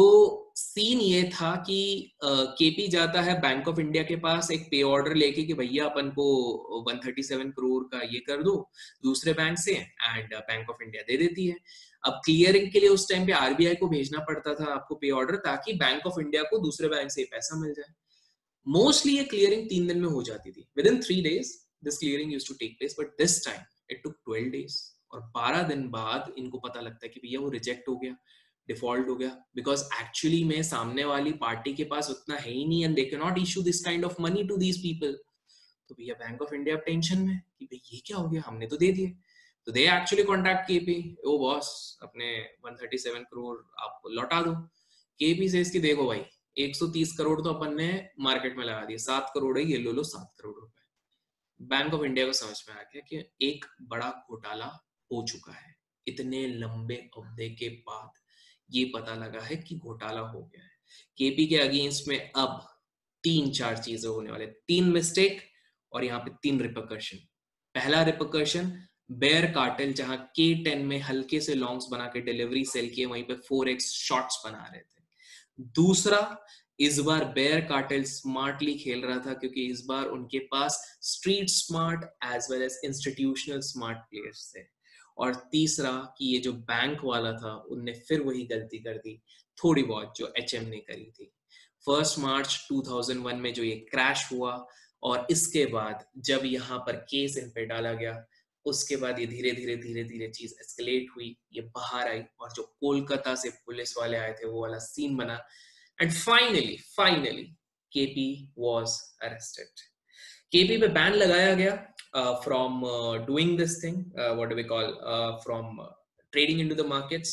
सीन ये था कि केपी uh, जाता है बैंक ऑफ इंडिया के पास एक पे ऑर्डर लेके कि भैया अपन को वन थर्टी सेवन करोड़ का ये कर दो दूसरे बैंक से, एंड बैंक ऑफ इंडिया दे देती है। अब क्लियरिंग के लिए उस टाइम पे आरबीआई को भेजना पड़ता था आपको पे ऑर्डर, ताकि बैंक ऑफ इंडिया को दूसरे बैंक से पैसा मिल जाए। मोस्टली ये क्लियरिंग तीन दिन में हो जाती थी, with in three days this clearing used to take place, but this time it took twelve days. और बारह दिन बाद इनको पता लगता है कि भैया वो रिजेक्ट हो गया, डिफॉल्ट हो गया, बिकॉज एक्चुअली में सामने वाली पार्टी के पास उतना है ही नहीं, and they can not issue this kind of money to these people. तो भैया बैंक ऑफ इंडिया टेंशन में कि भाई ये क्या हो गया, हमने तो दे दिए। तो दे एक्चुअली कॉन्टैक्ट केपी, ओ बॉस अपने वन थर्टी सेवन करोड़ आप लौटा दो। केपी से इसकी देखो भाई एक सौ तीस करोड़ तो अपन ने मार्केट में लगा दिए, सात करोड़ है ये लो लो सात करोड़ रुपए। बैंक ऑफ इंडिया को समझ में आ गया कि एक बड़ा घोटाला हो चुका है। इतने लंबे अवधि के बाद ये पता लगा है कि घोटाला हो गया है। केपी के अगेंस्ट में अब तीन चार चीजें होने वाले, तीन मिस्टेक और यहाँ पे तीन रिपरकशन। पहला रिपरकशन बेयर कार्टेल, जहां के टेन में हल्के से लॉन्ग्स बना के डिलीवरी सेल किए, वहीं पे फोर एक्स शॉर्ट्स बना रहे थे। दूसरा, इस बार बेयर कार्टेल स्मार्टली खेल रहा था, क्योंकि इस बार उनके पास street smart as well as institutional smart players थे। और तीसरा कि ये जो बैंक वाला था उनने फिर वही गलती कर दी थोड़ी बहुत जो एचएम ने करी थी। First March two thousand one में जो ये क्रैश हुआ, और इसके बाद जब यहाँ पर केस इन पे डाला गया, उसके बाद ये धीरे धीरे धीरे धीरे चीज एस्केलेट हुई, ये बाहर आई, और जो कोलकाता से पुलिस वाले आए थे वो वाला सीन बना, and finally finally KP was arrested. KP पे बैन लगाया गया from doing this thing, what do we call, from trading into the markets.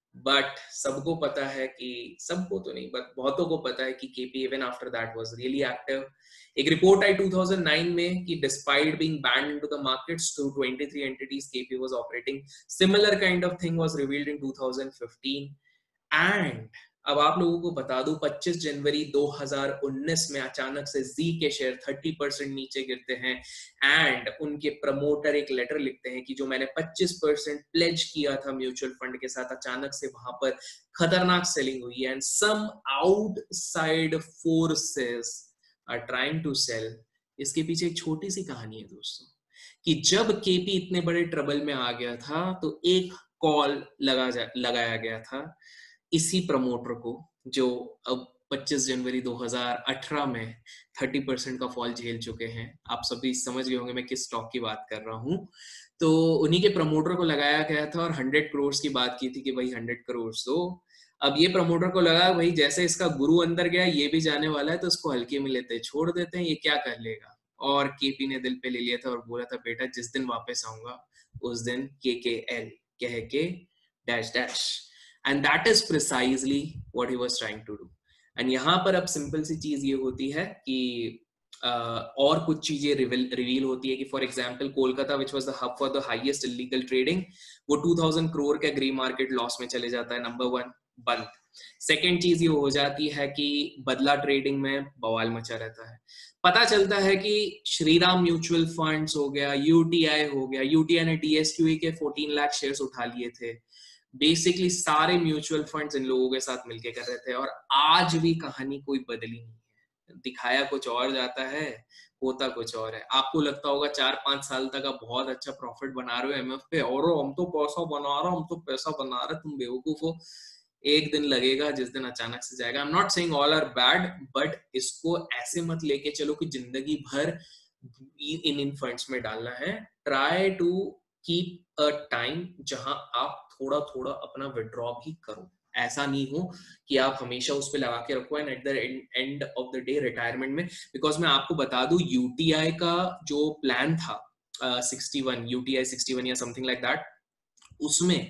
But सबको पता है कि, सबको तो नहीं बट बहुतों को पता है कि KP even after that was really active. एक रिपोर्ट आई टू थाउजेंड नाइन में कि despite being banned into the markets through twenty three entities, KP was operating. Similar kind of thing was revealed in two thousand fifteen. And अब आप लोगों को बता दूं, पच्चीस जनवरी दो हज़ार उन्नीस में अचानक से जी के शेयर तीस परसेंट नीचे गिरते हैं, एंड उनके प्रमोटर एक लेटर लिखते हैं कि जो मैंने पच्चीस परसेंट प्लेज किया था म्यूचुअल फंड के साथ, अचानक से वहां पर खतरनाक सेलिंग हुई है, and some outside forces are trying to sell. इसके पीछे एक छोटी सी कहानी है दोस्तों, कि जब केपी इतने बड़े ट्रबल में आ गया था तो एक कॉल लगा लगाया गया था इसी प्रमोटर को, जो अब पच्चीस जनवरी दो हज़ार अठारह में तीस परसेंट का फॉल झेल चुके हैं। आप सभी समझ गए होंगे मैं किस स्टॉक की बात कर रहा हूं। तो उन्हीं के प्रमोटर को लगाया गया था, और हंड्रेड करोड़ की बात की थी कि भाई हंड्रेड करोड़ दो। अब ये प्रमोटर को लगा भाई जैसे इसका गुरु अंदर गया, ये भी जाने वाला है, तो इसको हल्के में लेते छोड़ देते हैं, ये क्या कर लेगा। और केपी ने दिल पे ले लिया था और बोला था, बेटा जिस दिन वापस आऊंगा उस दिन के के एल कह के dash dash, and that is precisely what he was trying to do। and यहाँ पर अब सिंपल सी चीज ये होती है कि uh, और कुछ चीजें रिवील होती है कि for example Kolkata which was the hub for the highest illegal trading, वो दो हज़ार करोड़ का ग्रे मार्केट लॉस में चले जाता है, नंबर वन बंद। सेकेंड चीज ये हो जाती है कि बदला ट्रेडिंग में बवाल मचा रहता है। पता चलता है कि श्रीराम म्यूचुअल फंड्स हो गया, यूटीआई हो गया, यूटीआई ने डीएसक्यूई के चौदह लाख शेयर्स उठा लिए थे। बेसिकली सारे म्यूचुअल फंड्स इन लोगों के साथ मिलके कर रहे थे, और आज भी कहानी कोई बदली नहीं है। दिखाया कुछ और जाता है, होता कुछ और है। आपको लगता होगा चार पांच साल तक आप बहुत अच्छा प्रॉफिट बना रहे हो एमएफ पे, और हम तो पैसा बना रहा हम तो पैसा बना रहे, तुम बेवकूफ हो। एक दिन लगेगा जिस दिन अचानक से जाएगा। I am not saying all are bad, but इसको ऐसे मत लेके चलो कि जिंदगी भर इन इन फंड्स में डालना है। Try to keep a time जहां आप थोड़ा थोड़ा अपना विड्रॉ भी करो। ऐसा नहीं हो कि आप हमेशा उस पे लगा के रखो and at the end of the day retirement में। बिकॉज मैं आपको बता दूं, यूटीआई का जो प्लान था sixty one, UTI sixty one या समथिंग लाइक दैट, उसमें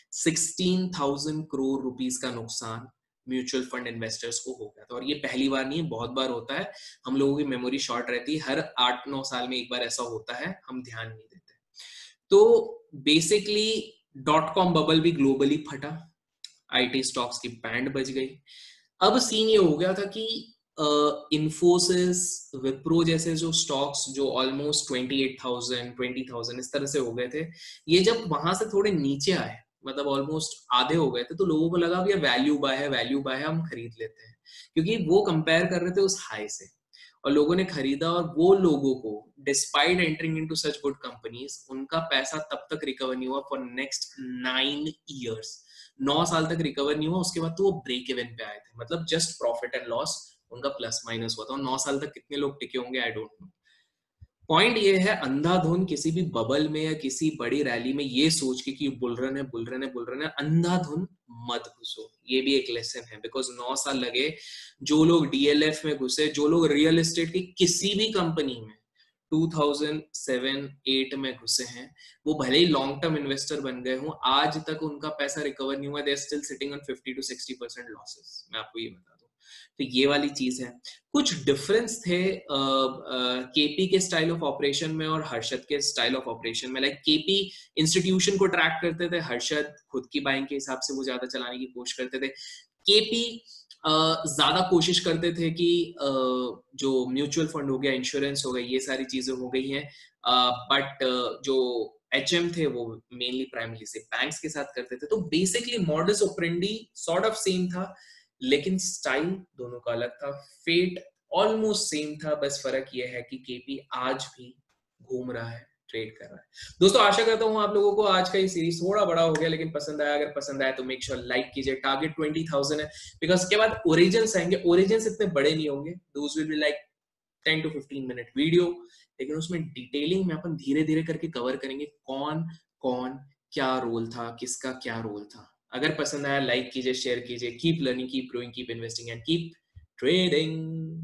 सोलह हज़ार करोड़ रुपीस का नुकसान म्यूचुअल फंड इन्वेस्टर्स को हो गया था। और ये पहली बार नहीं है, बहुत बार होता है। हम लोगों की मेमोरी शॉर्ट रहती है, हर आठ नौ साल में एक बार ऐसा होता है, हम ध्यान नहीं देते। तो बेसिकली डॉट कॉम बबल भी ग्लोबली फटा। आईटी स्टॉक्स की बैंड बज गई। अब सीन ये हो गया था कि इन्फोसिस, विप्रो जैसे जो स्टॉक्स जो almost twenty eight thousand twenty thousand इस तरह से हो गए थे, ये जब वहां से थोड़े नीचे आए, मतलब ऑलमोस्ट आधे हो गए थे, तो लोगों को लगा अब ये वैल्यू बाय है, वैल्यू बाय है, हम खरीद लेते हैं, क्योंकि वो कंपेयर कर रहे थे उस हाई से, और लोगों ने खरीदा। और वो लोगों को despite entering into such good companies, उनका पैसा तब तक रिकवर नहीं हुआ फॉर नेक्स्ट नाइन ईयर्स। नौ साल तक रिकवर नहीं हुआ, उसके बाद तो वो ब्रेक इवन पे आए थे, मतलब जस्ट प्रॉफिट एंड लॉस उनका प्लस माइनस हुआ था। और नौ साल तक कितने लोग टिके होंगे आई डोंट नो। पॉइंट ये है, अंधाधुन किसी भी बबल में या किसी बड़ी रैली में ये सोच के कि बुल रन है बुल रन है बुल रन है, अंधाधुन मत घुसो। ये भी एक लेसन है, बिकॉज नौ साल लगे। जो लोग डीएलएफ में घुसे, जो लोग रियल एस्टेट की किसी भी कंपनी में टू थाउजेंड सेवन एट में घुसे हैं, वो भले ही लॉन्ग टर्म इन्वेस्टर बन गए हों, आज तक उनका पैसा रिकवर नहीं हुआ। They are still sitting on fifty two sixty percent losses. मैं आपको ये बता दूं, तो ये वाली चीज है। कुछ डिफरेंस थे केपी के स्टाइल ऑफ ऑपरेशन में और हर्षद के स्टाइल ऑफ ऑपरेशन में। लाइक केपी इंस्टीट्यूशन को ट्रैक करते थे, हर्षद खुद की बाइंग के हिसाब से वो ज्यादा चलाने की कोशिश करते थे। केपी ज्यादा कोशिश करते थे कि जो म्यूचुअल फंड हो गया, इंश्योरेंस हो गया, ये सारी चीजें हो गई हैं, बट जो एच एम थे वो मेनली प्राइमरी से बैंक्स के साथ करते थे। तो basically modus operandi sort of same था, लेकिन स्टाइल दोनों का अलग था। फेट ऑलमोस्ट सेम था, बस फर्क ये है कि केपी आज भी घूम रहा है, ट्रेड कर रहा है। दोस्तों आशा करता हूँ आप लोगों को आज का ये सीरीज थोड़ा बड़ा हो गया, लेकिन पसंद आया। अगर पसंद आया तो मेक श्योर लाइक कीजिए। टारगेट ट्वेंटी थाउजेंड है, बिकॉज उसके बाद ओरिजिन्स आएंगे। ओरिजिन्स इतने बड़े नहीं होंगे, those will be like ten to fifteen minute video, लेकिन उसमें डिटेलिंग में अपन धीरे धीरे करके कवर करेंगे कौन कौन क्या रोल था, किसका क्या रोल था। अगर पसंद आया लाइक कीजिए, शेयर कीजिए। Keep learning, keep growing, keep investing and keep trading.